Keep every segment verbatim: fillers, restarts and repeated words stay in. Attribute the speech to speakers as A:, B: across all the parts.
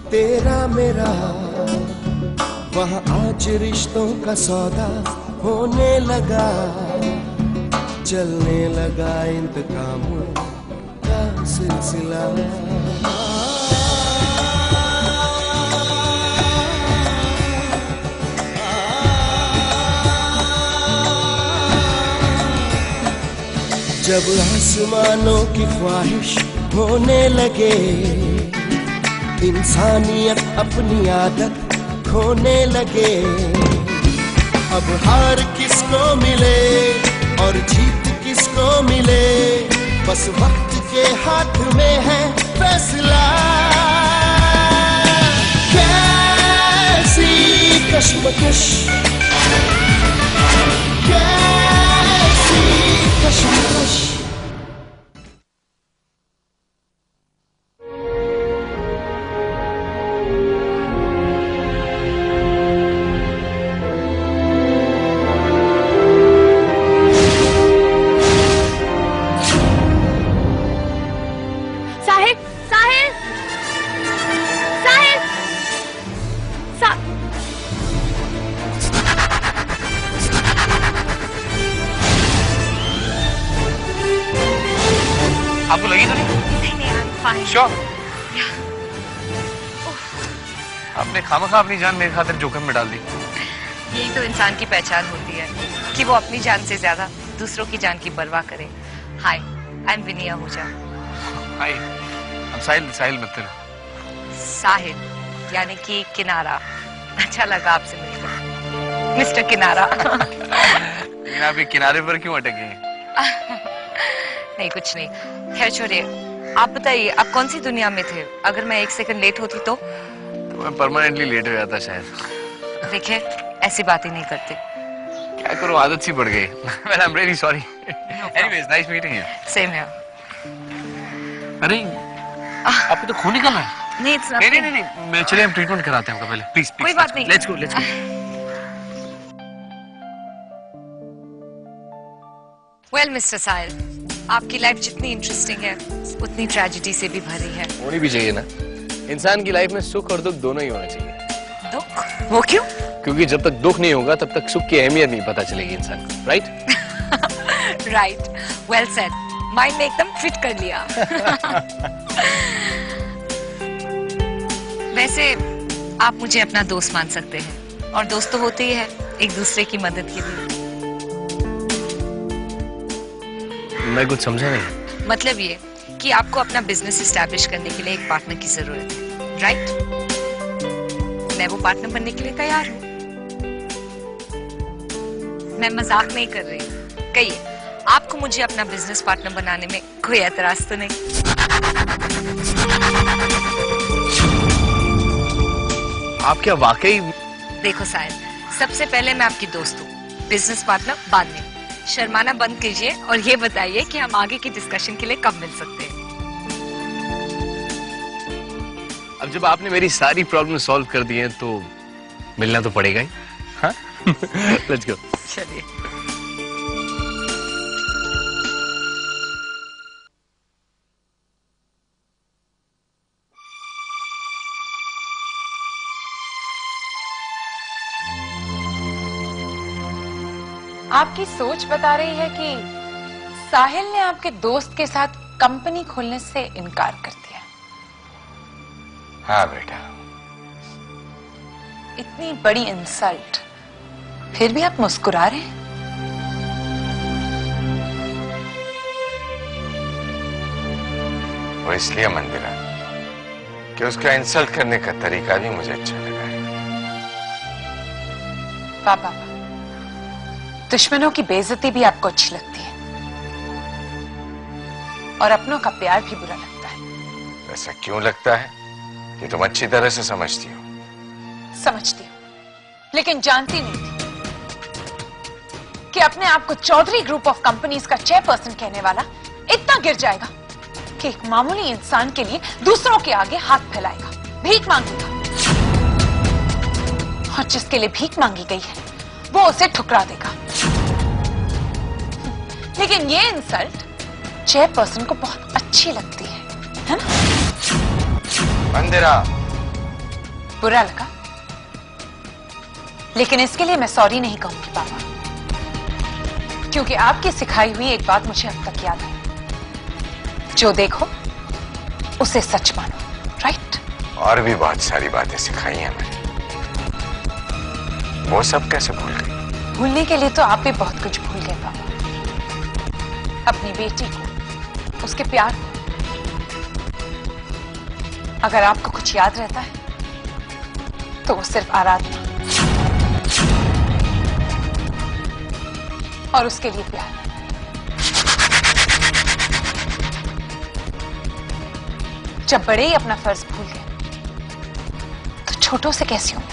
A: तेरा मेरा वहाँ आज रिश्तों का सौदा होने लगा, चलने लगा इंतकामों का सिलसिला। जब आसमानों की ख्वाहिश होने लगे, इंसानियत अपनी आदत खोने लगे। अब हार किसको मिले और जीत किसको मिले, बस वक्त के हाथ में है फैसला। कैसी कश्मकश, कैसी कश्मकश।
B: आपको लगी तो नहीं?
C: नहीं नहीं, I'm fine.
B: Sure?
C: Yeah.
B: आपने खामखा अपनी जान मेरे खातिर जोखिम में डाल दी।
C: यही तो इंसान की पहचान होती है कि वो अपनी जान से ज्यादा दूसरों की जान की परवाह करे। हाय, आई एम विनिया हुजा।
B: हाय, हम साहिल साहिल मित्र।
C: साहिल यानी कि किनारा। अच्छा लगा आपसे मिलकर, मिस्टर किनारा।
B: लेकिन आप ये किनारे पर क्यों अटक गए?
C: नहीं कुछ नहीं, खैर छोड़िए। आप बताइए, आप कौन सी दुनिया में थे? अगर मैं एक सेकंड लेट होती तो
B: तो मैं परमानेंटली लेट हो जाता शायद।
C: देखिए, ऐसी बात ही नहीं करते।
B: क्या करूं, आदत सी पड़ गई। Well, I'm really sorry. Anyways, nice meeting you.
C: Same here.
B: अरे, आपको तो खून निकल रहा है।
C: नहीं, it's
B: नहीं नहीं नहीं, मैं चलिए हम ट्रीटमेंट कराते हैं आपका पहले। Please please.
C: कोई बात नहीं।
B: Let's go, let's go.
C: Well, mister Sahil, आपकी लाइफ जितनी इंटरेस्टिंग है उतनी ट्रेजेडी से भी भरी है।
D: होनी भी चाहिए ना। इंसान की लाइफ में सुख और दुख दोनों ही होने चाहिए।
C: दुख? वो क्यों?
D: क्योंकि जब तक दुख नहीं होगा तब तक सुख की अहमियत नहीं पता चलेगी इंसान को। Right?
C: Right, well said. Mind ने एकदम फिट कर लिया। वैसे आप मुझे अपना दोस्त मान सकते हैं, और दोस्त तो होते ही है एक दूसरे की मदद के लिए।
D: मैं कुछ समझा नहीं।
C: मतलब ये कि आपको अपना बिजनेस एस्टैब्लिश करने के लिए एक पार्टनर की जरूरत है, राइट? मैं वो पार्टनर बनने के लिए तैयार हूँ। मैं मजाक नहीं कर रही। कहिए, आपको मुझे अपना बिजनेस पार्टनर बनाने में कोई एतराज तो नहीं?
D: आप क्या वाकई?
C: देखो साहिल, सबसे पहले मैं आपकी दोस्त हूँ, बिजनेस पार्टनर बाद में। शर्माना बंद कीजिए और ये बताइए कि हम आगे की डिस्कशन के लिए कब मिल सकते हैं?
D: अब जब आपने मेरी सारी प्रॉब्लम सॉल्व कर दी हैं तो मिलना तो पड़ेगा ही। हाँ? Let's go.
C: चलिए।
E: आपकी सोच बता रही है कि साहिल ने आपके दोस्त के साथ कंपनी खोलने से इनकार कर दिया।
D: हाँ बेटा।
E: इतनी बड़ी इंसल्ट, फिर भी आप मुस्कुरा रहे हैं?
F: वो इसलिए मंदिरा कि उसका इंसल्ट करने का तरीका भी मुझे अच्छा लगा है।
E: पापा, दुश्मनों की बेइज्जती भी आपको अच्छी लगती है और अपनों का प्यार भी बुरा लगता है।
F: ऐसा क्यों लगता है कि तुम अच्छी तरह से समझती हो?
E: समझती हूँ, लेकिन जानती नहीं थी कि अपने आप को चौधरी ग्रुप ऑफ कंपनीज का चेयरपर्सन कहने वाला इतना गिर जाएगा कि एक मामूली इंसान के लिए दूसरों के आगे हाथ फैलाएगा, भीख मांगेगा, और जिसके लिए भीख मांगी गई है वो उसे ठुकरा देगा। लेकिन ये इंसल्ट चेयरपर्सन को बहुत अच्छी लगती है, है ना?
F: मंदिरा,
E: बुरा लगा, लेकिन इसके लिए मैं सॉरी नहीं कहूंगी पापा, क्योंकि आपकी सिखाई हुई एक बात मुझे अब तक याद है, जो देखो उसे सच मानो, राइट?
F: और भी बहुत सारी बातें सिखाई हैं मैंने, वो सब कैसे भूल गई?
E: भूलने के लिए तो आप भी बहुत कुछ भूल गए पापा, अपनी बेटी को, उसके प्यार को। अगर आपको कुछ याद रहता है तो वो सिर्फ आराधना और उसके लिए प्यार। जब बड़े ही अपना फर्ज भूल गए तो छोटों से कैसी उम्मीद?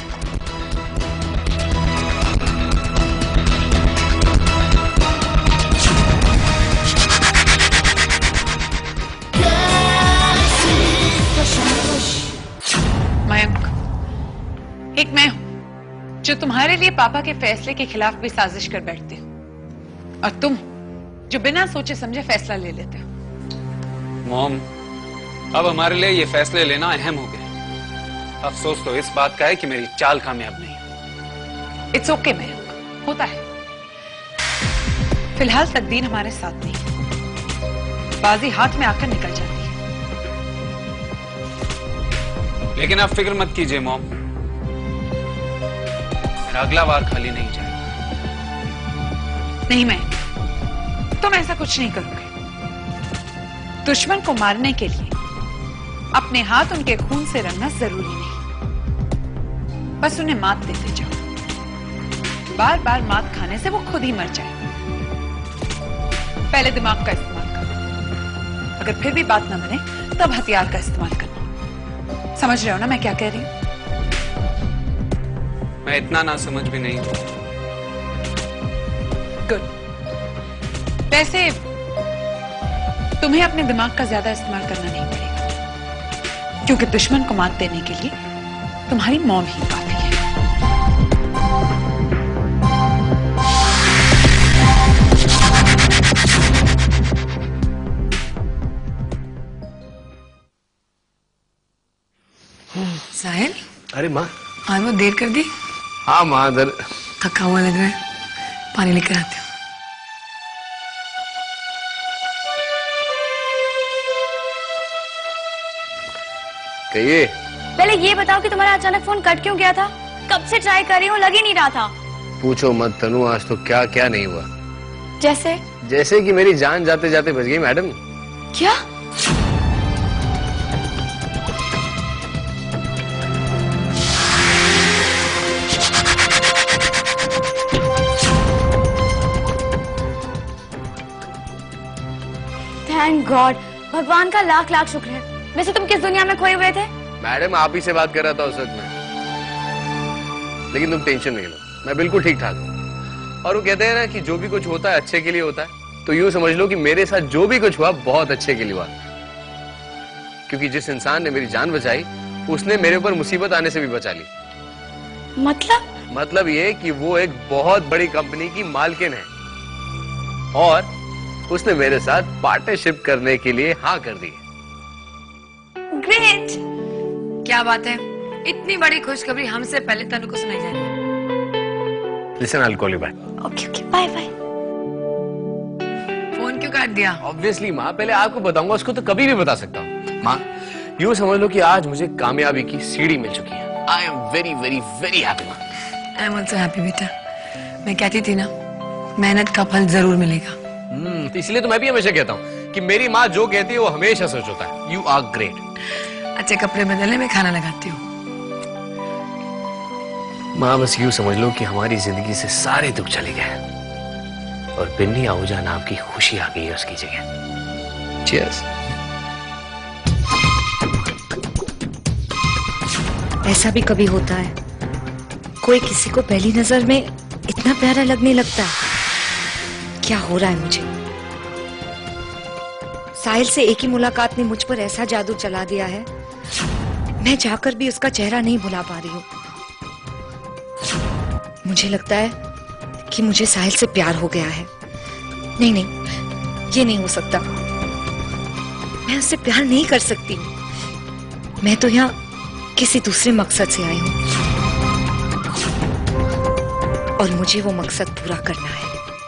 G: मयंक, एक मैं हूं जो तुम्हारे लिए पापा के फैसले के खिलाफ भी साजिश कर बैठती हूँ, और तुम जो बिना सोचे समझे फैसला ले लेते हो।
H: मॉम, अब हमारे लिए ये फैसले लेना अहम हो गया। अफसोस तो इस बात का है कि मेरी चाल कामयाब नहीं।
G: इट्स ओके मयंक, होता है। फिलहाल तकदीर हमारे साथ नहीं, बाजी हाथ में आकर निकल जाती है।
H: लेकिन आप फिक्र मत कीजिए मॉम, मेरा अगला बार खाली नहीं जाएगा।
G: नहीं मैं, तुम ऐसा कुछ नहीं करोगे। दुश्मन को मारने के लिए अपने हाथ उनके खून से रंगना जरूरी नहीं, बस उन्हें मात देते जाओ। बार बार मात खाने से वो खुद ही मर जाए। पहले दिमाग का इस्तेमाल करो, अगर फिर भी बात ना बने तब हथियार का इस्तेमाल करना। समझ रहे हो ना मैं क्या कह रही हूं?
H: मैं इतना ना समझ भी नहीं हूं।
G: गुड। वैसे तुम्हें अपने दिमाग का ज्यादा इस्तेमाल करना नहीं पड़ेगा, क्योंकि दुश्मन को मात देने के लिए तुम्हारी मॉम ही काफी है।
C: साहिल,
D: अरे माँ,
C: आज वो देर कर दी।
D: हाँ माँ, दर
C: थका हुआ लग रहा है, पानी लेकर आती हूँ।
D: कहिए।
I: पहले ये बताओ कि तुम्हारा अचानक फोन कट क्यों गया था? कब से ट्राई कर रही हूँ, लग ही नहीं रहा था।
D: पूछो मत तनु, आज तो क्या क्या नहीं हुआ।
I: जैसे
D: जैसे कि मेरी जान जाते जाते बच गई मैडम।
I: क्या? थैंक गॉड, भगवान का लाख लाख शुक्र है। वैसे तुम किस दुनिया में खोए हुए थे?
D: मैडम आप ही से बात कर रहा था उस वक्त में, लेकिन तुम टेंशन नहीं लो, मैं बिल्कुल ठीक ठाक हूँ। और वो कहते हैं ना कि जो भी कुछ होता है अच्छे के लिए होता है, तो यूं समझ लो कि मेरे साथ जो भी कुछ हुआ बहुत अच्छे के लिए हुआ, क्योंकि जिस इंसान ने मेरी जान बचाई उसने मेरे ऊपर मुसीबत आने से भी बचा ली।
I: मतलब?
D: मतलब ये कि वो एक बहुत बड़ी कंपनी की मालकिन है और उसने मेरे साथ पार्टनरशिप करने के लिए हाँ कर दी।
I: ग्रेट!
C: क्या बात है, इतनी बड़ी खुशखबरी हमसे पहले तनु को सुनाई जा रही है।
D: Listen, I'll call you back.
I: Okay okay, bye bye.
C: Phone क्यों काट दिया?
D: Obviously माँ, पहले आपको बताऊंगा, उसको तो कभी भी बता सकता हूँ। माँ, यूं समझ लो कि आज मुझे कामयाबी की सीढ़ी मिल चुकी है। I am very very very happy माँ।
C: I am also happy बेटा। मैं कहती थी ना, मेहनत का फल जरूर मिलेगा।
D: हम्म, तो इसलिए तो मैं भी हमेशा कहता हूँ कि मेरी माँ जो कहती है वो हमेशा सच होता है। You are great।
C: अच्छे कपड़े बदलने में खाना लगाती हूँ।
D: माँ बस यूं समझ लो कि हमारी जिंदगी से सारे दुख चले गए और बिन्नी आहूजा नाम की खुशी आ गई है उसकी जगह। Cheers।
J: ऐसा भी कभी होता है, कोई किसी को पहली नजर में इतना प्यारा लगने लगता है। क्या हो रहा है मुझे? साहिल से एक ही मुलाकात ने मुझ पर ऐसा जादू चला दिया है, मैं जाकर भी उसका चेहरा नहीं भुला पा रही हूँ। मुझे लगता है कि मुझे साहिल से प्यार हो गया है। नहीं नहीं, ये नहीं हो सकता। मैं उससे प्यार नहीं कर सकती। मैं तो यहाँ किसी दूसरे मकसद से आई हूं और मुझे वो मकसद पूरा करना है।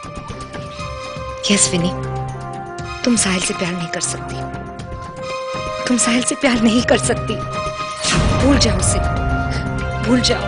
J: यस विनी, तुम साहिल से प्यार नहीं कर सकती। तुम साहिल से प्यार नहीं कर सकती। भूल जाओ उसे, भूल जाओ।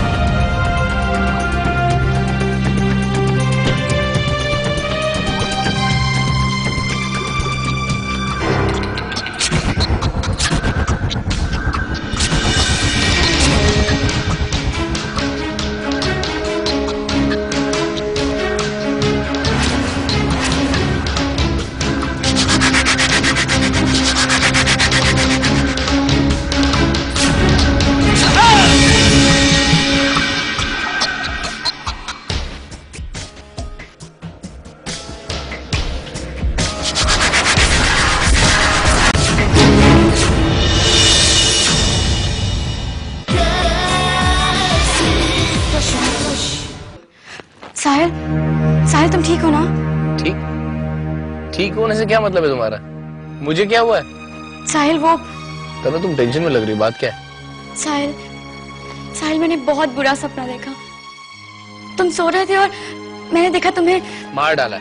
I: साहिल, साहिल तुम ठीक हो ना?
D: ठीक ठीक होने से क्या मतलब है तुम्हारा? मुझे क्या हुआ है?
I: साहिल वो
D: तनु तुम टेंशन में लग रही हो, बात क्या है?
I: साहिल, साहिल मैंने बहुत बुरा सपना देखा। तुम सो रहे थे और मैंने देखा तुम्हें
D: मार डाला।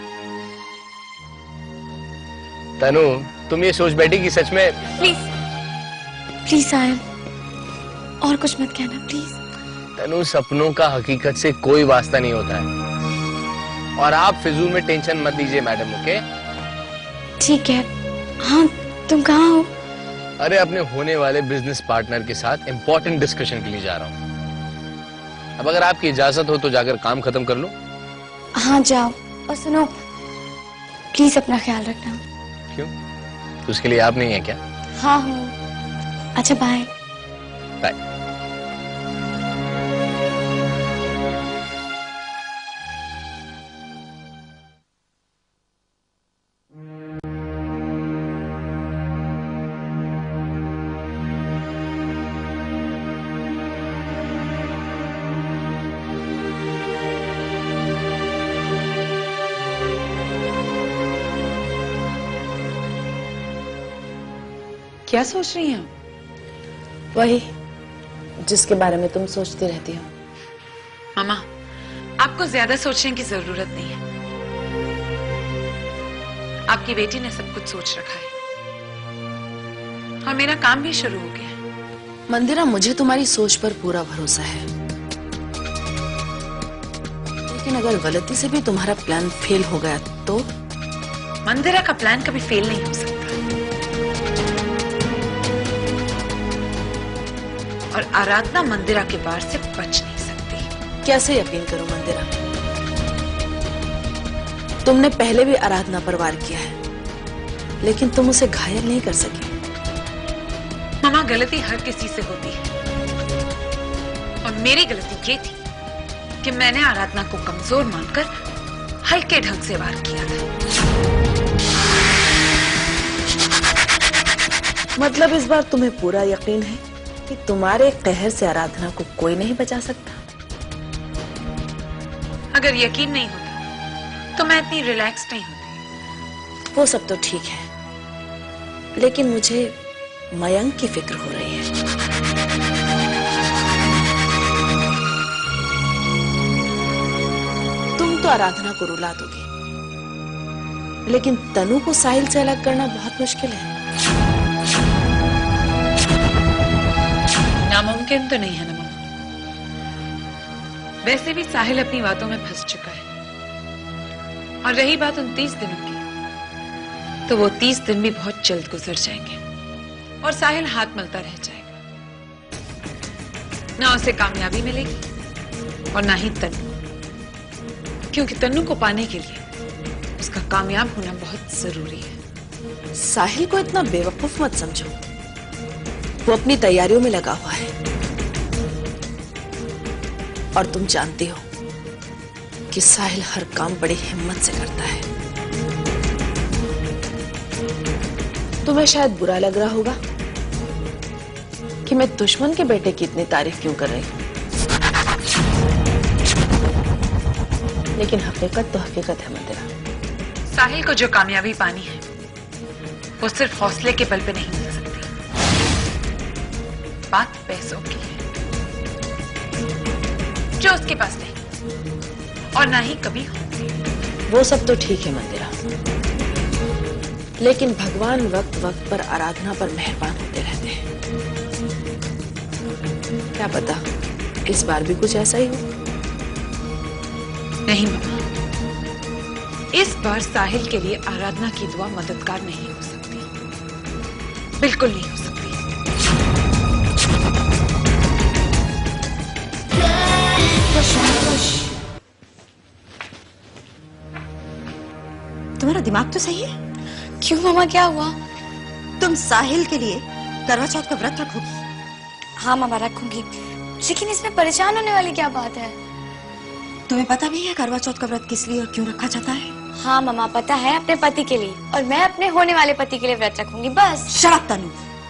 D: तनु तुम ये सोच बैठी कि सच में?
I: प्लीज प्लीज साहिल, और कुछ मत कहना प्लीज।
D: तनु सपनों का हकीकत से कोई वास्ता नहीं होता है, और आप फिजूल में टेंशन मत लीजिए मैडम, ओके?
I: ठीक है। हाँ तुम कहाँ हो?
D: अरे अपने होने वाले बिजनेस पार्टनर के साथ इंपॉर्टेंट डिस्कशन के लिए जा रहा हूँ। अब अगर आपकी इजाजत हो तो जाकर काम खत्म कर लो।
I: हाँ जाओ, और सुनो प्लीज अपना ख्याल रखना।
D: क्यों? तो उसके लिए आप नहीं है क्या?
I: हाँ हूँ। अच्छा बाय।
D: बाय।
G: क्या सोच रही हैं?
K: वही जिसके बारे में तुम सोचती रहती हो।
G: मामा, आपको ज्यादा सोचने की जरूरत नहीं है। आपकी बेटी ने सब कुछ सोच रखा है और मेरा काम भी शुरू हो गया है।
K: मंदिरा, मुझे तुम्हारी सोच पर पूरा भरोसा है, लेकिन अगर गलती से भी तुम्हारा प्लान फेल हो गया तो?
G: मंदिरा का प्लान कभी फेल नहीं हो सकता, और आराधना मंदिरा के बाहर से बच नहीं सकती।
K: कैसे यकीन करूं मंदिरा? तुमने पहले भी आराधना पर वार किया है, लेकिन तुम उसे घायल नहीं कर सकी।
G: मामा, गलती हर किसी से होती है, और मेरी गलती ये थी कि मैंने आराधना को कमजोर मानकर हल्के ढंग से वार किया था।
K: मतलब इस बार तुम्हें पूरा यकीन है कि तुम्हारे कहर से आराधना को कोई नहीं बचा सकता?
G: अगर यकीन नहीं होता तो मैं इतनी रिलैक्स नहीं होती।
K: वो सब तो ठीक है, लेकिन मुझे मयंक की फिक्र हो रही है। तुम तो आराधना को रुला दोगे, लेकिन तनु को साहिल से अलग करना बहुत मुश्किल है।
G: नामुमकिन तो नहीं है ना मामा। वैसे भी साहिल अपनी बातों में फंस चुका है, और रही बात उन तीस दिनों की, तो वो तीस दिन भी बहुत जल्द गुजर जाएंगे और साहिल हाथ मलता रह जाएगा। ना उसे कामयाबी मिलेगी और ना ही तनु, क्योंकि तनु को पाने के लिए उसका कामयाब होना बहुत जरूरी है।
K: साहिल को इतना बेवकूफ मत समझो, वो अपनी तैयारियों में लगा हुआ है, और तुम जानती हो कि साहिल हर काम बड़ी हिम्मत से करता है। तुम्हें शायद बुरा लग रहा होगा कि मैं दुश्मन के बेटे की इतनी तारीफ क्यों कर रही हूं, लेकिन हकीकत तो हकीकत है मंदिरा।
G: साहिल को जो कामयाबी पानी है वो सिर्फ हौसले के बल पे नहीं मिल सकती,
E: बात पैसों की है, जो उसके पास नहीं और ना ही कभी होगी।
K: वो सब तो ठीक है मंदिरा, लेकिन भगवान वक्त वक्त पर आराधना पर मेहरबान होते रहते हैं। क्या पता इस बार भी कुछ ऐसा ही हो।
E: नहीं मामा, इस बार साहिल के लिए आराधना की दुआ मददगार नहीं हो सकती, बिल्कुल नहीं हो सकती।
L: तुम्हारा दिमाग तो सही है।
I: क्यों मामा, क्या हुआ?
L: तुम साहिल के लिए करवा चौथ का व्रत रखोगी?
I: हाँ मामा, रखूंगी, लेकिन इसमें परेशान होने वाली क्या बात है?
L: तुम्हें पता भी है करवा चौथ का व्रत किस लिए और क्यों रखा जाता है?
I: हाँ मामा, पता है, अपने पति के लिए, और मैं अपने होने वाले पति के लिए व्रत रखूंगी, बस।
L: शट अप तनु,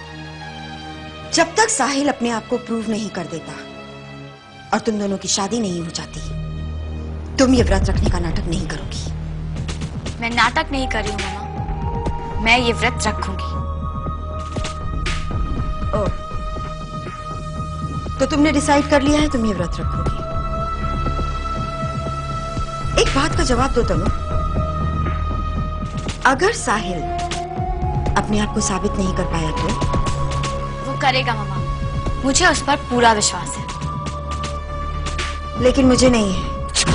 L: जब तक साहिल अपने आप को प्रूव नहीं कर देता और तुम दोनों की शादी नहीं हो जाती, तुम ये व्रत रखने का नाटक नहीं करोगी।
I: मैं नाटक नहीं कर रही हूँ मामा, मैं ये व्रत रखूंगी।
L: ओ, तो तुमने डिसाइड कर लिया है तुम ये व्रत रखोगी। एक बात का जवाब दो तनु, अगर साहिल अपने आप को साबित नहीं कर पाया तो?
I: वो करेगा मामा, मुझे उस पर पूरा विश्वास है।
L: लेकिन मुझे नहीं है,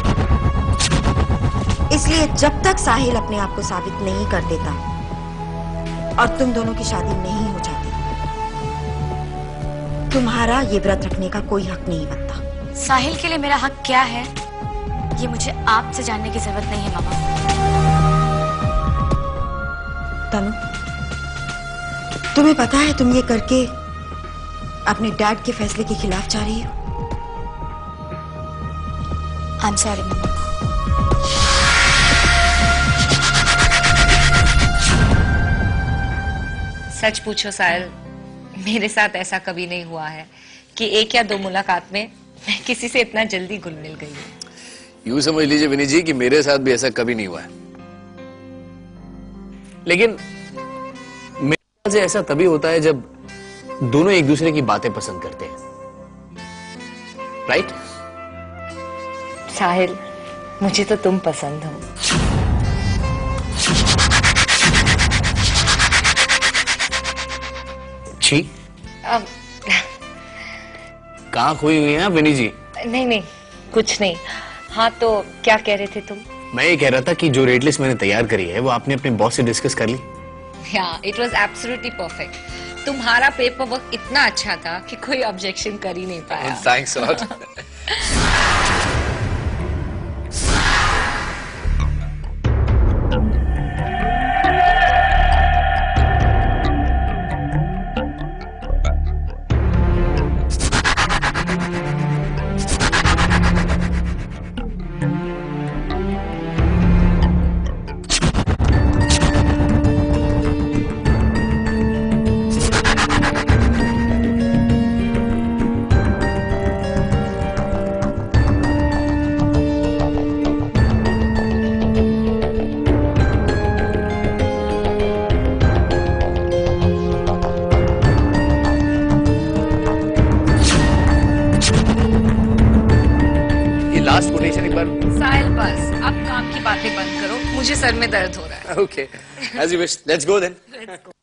L: इसलिए जब तक साहिल अपने आप को साबित नहीं कर देता और तुम दोनों की शादी नहीं हो जाती, तुम्हारा ये व्रत रखने का कोई हक नहीं बनता।
I: साहिल के लिए मेरा हक क्या है, ये मुझे आपसे जानने की जरूरत नहीं है मामा।
L: तनु, तुम्हें पता है तुम ये करके अपने डैड के फैसले के खिलाफ जा रही हो?
I: आई एम सॉरी मामा।
C: सच पूछो साहिल, मेरे साथ ऐसा कभी नहीं हुआ है कि एक या दो मुलाकात में मैं किसी से इतना जल्दी घुल मिल गई हूँ।
D: यूं समझ लीजिए विनी जी कि मेरे साथ भी ऐसा कभी नहीं हुआ है, लेकिन मेरे ख्याल से ऐसा तभी होता है जब दोनों एक दूसरे की बातें पसंद करते हैं, राइट?
C: साहिल, मुझे तो तुम पसंद हो।
D: छी,
C: अब
D: कहाँ खोई हुई हैं विनी जी?
C: नहीं नहीं, कुछ नहीं। हाँ, तो क्या कह रहे थे तुम?
D: मैं ये कह रहा था कि जो रेट लिस्ट मैंने तैयार करी है वो आपने अपने बॉस से डिस्कस कर ली?
C: Yeah, it was absolutely perfect. तुम्हारा पेपर वर्क इतना अच्छा था कि कोई ऑब्जेक्शन कर ही नहीं पाया।
D: Thanks a lot.
C: साहिल, बस अब काम की बातें बंद करो, मुझे सर में दर्द हो रहा है।
D: Okay, as you wish. Let's go then.
C: Let's go.